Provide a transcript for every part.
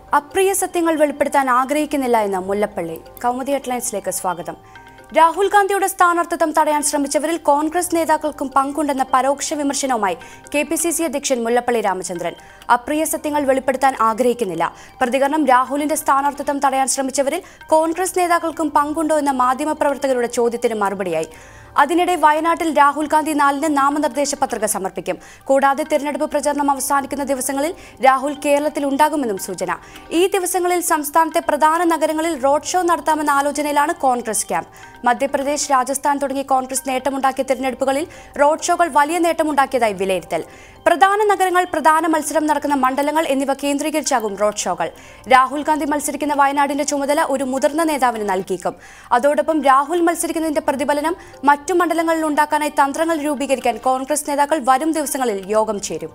അപ്രിയ സത്യങ്ങൾ വെളിപ്പെടുത്താൻ ആഗ്രഹിക്കുന്നില്ല എന്ന് മുല്ലപ്പള്ളി. കൗമുദി ഹെഡ്ലൈൻസിലേക്ക് സ്വാഗതം. രാഹുൽ ഗാന്ധിയുടെ സ്ഥാനാർത്ഥിത്വം തടയാൻ ശ്രമിച്ചവരിൽ കോൺഗ്രസ് നേതാക്കൾക്കും പങ്കുണ്ടെന്ന പരോക്ഷ വിമർശനവുമായി കെപിസിസി അധ്യക്ഷൻ മുല്ലപ്പള്ളി രാമചന്ദ്രൻ. അപ്രിയ സത്യങ്ങൾ വെളിപ്പെടുത്താൻ ആഗ്രഹിക്കുന്നില്ല. പ്രതികരണം: രാഹുലിന്റെ സ്ഥാനാർത്ഥിത്വം തടയാൻ ശ്രമിച്ചവരിൽ കോൺഗ്രസ് നേതാക്കൾക്കും പങ്കുണ്ടോ എന്ന മാധ്യമപ്രവർത്തകരുടെ ചോദ്യത്തിന് മറുപടിയായി. അതിനിടെ വയനാട്ടിൽ രാഹുൽ ഗാന്ധി 4-ന് നാമനിർദ്ദേശ പത്രിക സമർപ്പിക്കും. കൂടാതെ തെരഞ്ഞെടുപ്പ് പ്രചാരണം അവസാനിക്കുന്ന ദിവസങ്ങളിൽ രാഹുൽ കേരളത്തിൽ ഉണ്ടാകുമെന്നും സൂചന. ഈ ദിവസങ്ങളിൽ സംസ്ഥാനത്തെ പ്രധാന നഗരങ്ങളിൽ റോഡ് ഷോ നടത്താമെന്ന ആലോചനയിലാണ് കോൺഗ്രസ് ക്യാമ്പ്. മധ്യപ്രദേശ്, രാജസ്ഥാൻ തുടങ്ങി കോൺഗ്രസ് നേട്ടമുണ്ടാക്കിയ തെരഞ്ഞെടുപ്പുകളിൽ റോഡ് ഷോകൾ വലിയ നേട്ടമുണ്ടാക്കിയതായി വിലയിരുത്തൽ. പ്രധാന നഗരങ്ങൾ, പ്രധാന മത്സരം നടക്കുന്ന മണ്ഡലങ്ങൾ എന്നിവ കേന്ദ്രീകരിച്ചാകും റോഡ് ഷോകൾ. രാഹുൽ ഗാന്ധി മത്സരിക്കുന്ന വയനാടിന്റെ ചുമതല ഒരു മുതിർന്ന നേതാവിന് നൽകിയേക്കും. അതോടൊപ്പം രാഹുൽ മത്സരിക്കുന്നതിന്റെ പ്രതിഫലനം മറ്റു മണ്ഡലങ്ങളിൽ ഉണ്ടാക്കാനായി തന്ത്രങ്ങൾ രൂപീകരിക്കാൻ കോൺഗ്രസ് നേതാക്കൾ വരും ദിവസങ്ങളിൽ യോഗം ചേരും.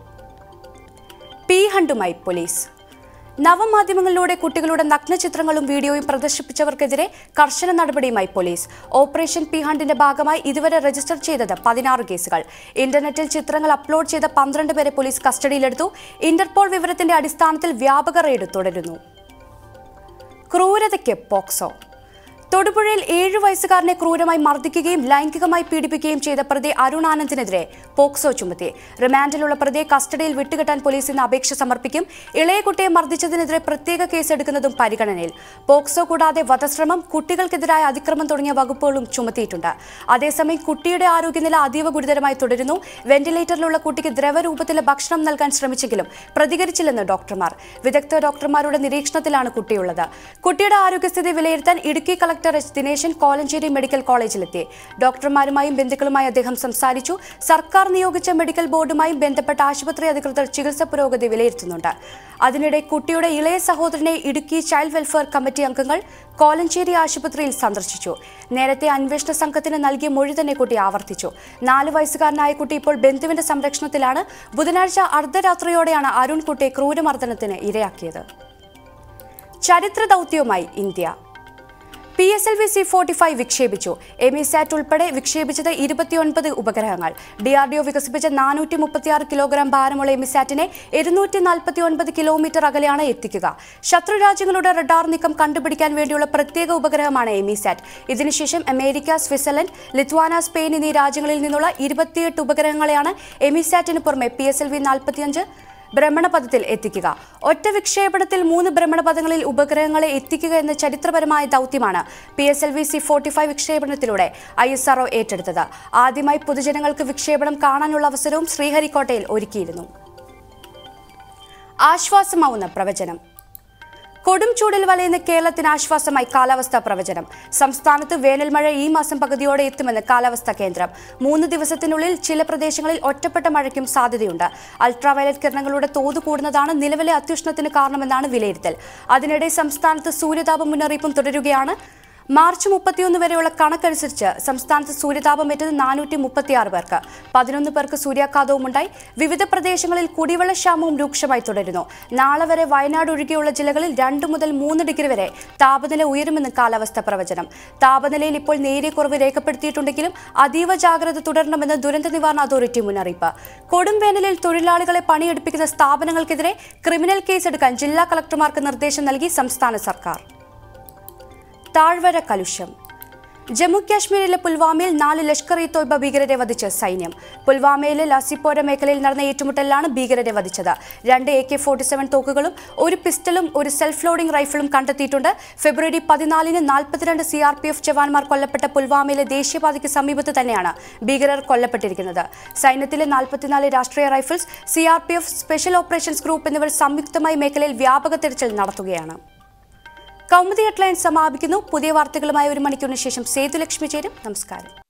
P ഹണ്ടുമായി police. നവമാധ്യമങ്ങളിലൂടെ കുട്ടികളുടെ നഗ്നചിത്രങ്ങളും വീഡിയോയും പ്രദർശിപ്പിച്ചവർക്കെതിരെ കർശന നടപടിയുമായി പോലീസ്. ഓപ്പറേഷൻ പി ഹണ്ടിന്റെ ഭാഗമായി ഇതുവരെ രജിസ്റ്റർ ചെയ്തത് 16 കേസുകൾ. ഇന്റർനെറ്റിൽ ചിത്രങ്ങൾ അപ്ലോഡ് ചെയ്ത 12 പേരെ പോലീസ് കസ്റ്റഡിയിലെടുത്തു. ഇന്റർപോൾ വിവരത്തിന്റെ അടിസ്ഥാനത്തിൽ വ്യാപക റെയ്ഡ് തുടരുന്നു. ക്രൂരതയ്ക്ക് പോക്സോ. തൊടുപുഴയിൽ 7 വയസ്സുകാരനെ ക്രൂരമായി മർദ്ദിക്കുകയും ലൈംഗികമായി പീഡിപ്പിക്കുകയും ചെയ്ത പ്രതി അരുൺ ആനന്ദിനെതിരെ പോക്സോ ചുമത്തി. റിമാൻഡിലുള്ള പ്രതിയെ കസ്റ്റഡിയിൽ വിട്ടുകിട്ടാൻ പോലീസ് ഇന്ന് അപേക്ഷ സമർപ്പിക്കും. ഇളയ കുട്ടിയെ മർദ്ദിച്ചതിനെതിരെ പ്രത്യേക കേസെടുക്കുന്നതും പരിഗണനയിൽ. പോക്സോ കൂടാതെ വധശ്രമം, കുട്ടികൾക്കെതിരായ അതിക്രമം തുടങ്ങിയ വകുപ്പുകളും ചുമത്തിയിട്ടുണ്ട്. അതേസമയം കുട്ടിയുടെ ആരോഗ്യനില അതീവ ഗുരുതരമായി തുടരുന്നു. വെന്റിലേറ്ററിലുള്ള കുട്ടിക്ക് ദ്രവരൂപത്തിലെ ഭക്ഷണം നൽകാൻ ശ്രമിച്ചെങ്കിലും പ്രതികരിച്ചില്ലെന്ന് ഡോക്ടർമാർ. വിദഗ്ധ ഡോക്ടർമാരുടെ നിരീക്ഷണത്തിലാണ് കുട്ടിയുള്ളത്. കുട്ടിയുടെ ആരോഗ്യസ്ഥിതി വിലയിരുത്താൻ Idukki collector H Dineshan Kolenchery medical കോളേജിലെത്തി. ഡോക്ടർമാരുമായും ബന്ധുക്കളുമായി അദ്ദേഹം സംസാരിച്ചു. സർക്കാർ നിയോഗിച്ച മെഡിക്കൽ ബോർഡുമായും ബന്ധപ്പെട്ട ആശുപത്രി അധികൃതർ ചികിത്സ പുരോഗതി വിലയിരുത്തുന്നുണ്ട്. അതിനിടെ കുട്ടിയുടെ ഇളയ സഹോദരനെ ഇടുക്കി ചൈൽഡ് വെൽഫെയർ കമ്മിറ്റി അംഗങ്ങൾ കോലഞ്ചേരി ആശുപത്രിയിൽ സന്ദർശിച്ചു. നേരത്തെ അന്വേഷണ സംഘത്തിന് നൽകിയ മൊഴി തന്നെ കുട്ടി ആവർത്തിച്ചു. 4 വയസ്സുകാരനായ കുട്ടി ഇപ്പോൾ ബന്ധുവിന്റെ സംരക്ഷണത്തിലാണ്. ബുധനാഴ്ച അർദ്ധരാത്രിയോടെയാണ് അരുൺ കുട്ടിയെ ക്രൂരമർദ്ദനത്തിന് ഇരയാക്കിയത്. ചരിത്ര ദൗത്യവുമായി ഇന്ത്യ. PSLV C-45 വിക്ഷേപിച്ചു. എമിസാറ്റ് ഉൾപ്പെടെ വിക്ഷേപിച്ചത് 29 ഉപഗ്രഹങ്ങൾ. DRDO വികസിപ്പിച്ച 436 കിലോഗ്രാം ഭാരമുള്ള എമിസാറ്റിനെ 249 കിലോമീറ്റർ അകലെയാണ് എത്തിക്കുക. ശത്രുരാജ്യങ്ങളുടെ റഡാർ നീക്കം കണ്ടുപിടിക്കാൻ വേണ്ടിയുള്ള പ്രത്യേക ഉപഗ്രഹമാണ് എമിസാറ്റ്. ഇതിനുശേഷം അമേരിക്ക, സ്വിറ്റ്സർലൻഡ്, ലിത്വാന, സ്പെയിൻ എന്നീ രാജ്യങ്ങളിൽ നിന്നുള്ള 28 ഉപഗ്രഹങ്ങളെയാണ് എമിസാറ്റിന് പുറമെ PSLV 45 ഭ്രമണപഥത്തിൽ എത്തിക്കുക. ഒറ്റ വിക്ഷേപണത്തിൽ 3 ഭ്രമണപഥങ്ങളിൽ ഉപഗ്രഹങ്ങളെ എത്തിക്കുക എന്ന ചരിത്രപരമായ ദൗത്യമാണ് PSLV C-45 വിക്ഷേപണത്തിലൂടെ ISRO ഏറ്റെടുത്തത്. ആദ്യമായി പൊതുജനങ്ങൾക്ക് വിക്ഷേപണം കാണാനുള്ള അവസരവും ശ്രീഹരിക്കോട്ടയിൽ ഒരുക്കിയിരുന്നു. ആശ്വാസമാവുന്ന പ്രവചനം. കൊടും ചൂടിൽ വലയുന്ന കേരളത്തിന് ആശ്വാസമായി കാലാവസ്ഥാ പ്രവചനം. സംസ്ഥാനത്ത് വേനൽമഴ ഈ മാസം പകുതിയോടെ എത്തുമെന്ന് കാലാവസ്ഥാ കേന്ദ്രം. 3 ദിവസത്തിനുള്ളിൽ ചില പ്രദേശങ്ങളിൽ ഒറ്റപ്പെട്ട മഴയ്ക്കും സാധ്യതയുണ്ട്. അൾട്രാവയലറ്റ് കിരണങ്ങളുടെ തോത് കൂടുന്നതാണ് നിലവിലെ അത്യുഷ്ണത്തിന് കാരണമെന്നാണ് വിലയിരുത്തൽ. അതിനിടെ സംസ്ഥാനത്ത് സൂര്യതാപ മുന്നറിയിപ്പും തുടരുകയാണ്. മാർച്ച് 31 വരെയുള്ള കണക്കനുസരിച്ച് സംസ്ഥാനത്ത് സൂര്യതാപമേറ്റത് 436 പേർക്ക്. 11 പേർക്ക് സൂര്യാഘാതവുമുണ്ടായി. വിവിധ പ്രദേശങ്ങളിൽ കുടിവെള്ളക്ഷാമവും രൂക്ഷമായി തുടരുന്നു. നാളെ വരെ വയനാട് ഒഴികെയുള്ള ജില്ലകളിൽ 2 മുതൽ 3 ഡിഗ്രി വരെ താപനില ഉയരുമെന്ന് കാലാവസ്ഥാ പ്രവചനം. താപനിലയിൽ ഇപ്പോൾ നേരിയ കുറവ് രേഖപ്പെടുത്തിയിട്ടുണ്ടെങ്കിലും അതീവ ജാഗ്രത തുടരണമെന്ന് ദുരന്ത നിവാരണ അതോറിറ്റി മുന്നറിയിപ്പ്. കൊടും വേനലിൽ തൊഴിലാളികളെ പണിയെടുപ്പിക്കുന്ന സ്ഥാപനങ്ങൾക്കെതിരെ ക്രിമിനൽ കേസെടുക്കാൻ ജില്ലാ കളക്ടർമാർക്ക് നിർദ്ദേശം നൽകി സംസ്ഥാന സർക്കാർ. താഴ്വര കലുഷം. ജമ്മു കാശ്മീരിലെ പുൽവാമയിൽ 4 ലഷ്കർ-ഇ-തോയ്ബ ഭീകരരെ വധിച്ച് സൈന്യം. പുൽവാമയിലെ ലാസിപ്പോര മേഖലയിൽ നടന്ന ഏറ്റുമുട്ടലിലാണ് ഭീകരരെ വധിച്ചത്. 2 AK-47 തോക്കുകളും 1 പിസ്റ്റളും 1 സെൽഫ് ലോഡിംഗ് റൈഫിളും കണ്ടെത്തിയിട്ടുണ്ട്. ഫെബ്രുവരി 14-ന് 42 CRPF ജവാന്മാർ കൊല്ലപ്പെട്ട പുൽവാമയിലെ ദേശീയപാതയ്ക്ക് സമീപത്ത് തന്നെയാണ് ഭീകരർ കൊല്ലപ്പെട്ടിരിക്കുന്നത്. സൈന്യത്തിലെ 44 Rashtriya rifles, CRPF, special operations group എന്നിവർ സംയുക്തമായി മേഖലയിൽ വ്യാപക തെരച്ചിൽ നടത്തുകയാണ്. കൗമുദി ഹെഡ്ലൈൻസ് സമാപിക്കുന്നു. പുതിയ വാർത്തകളുമായി 1 മണിക്കൂറിന് ശേഷം സേതുലക്ഷ്മി ചേരും. നമസ്കാരം.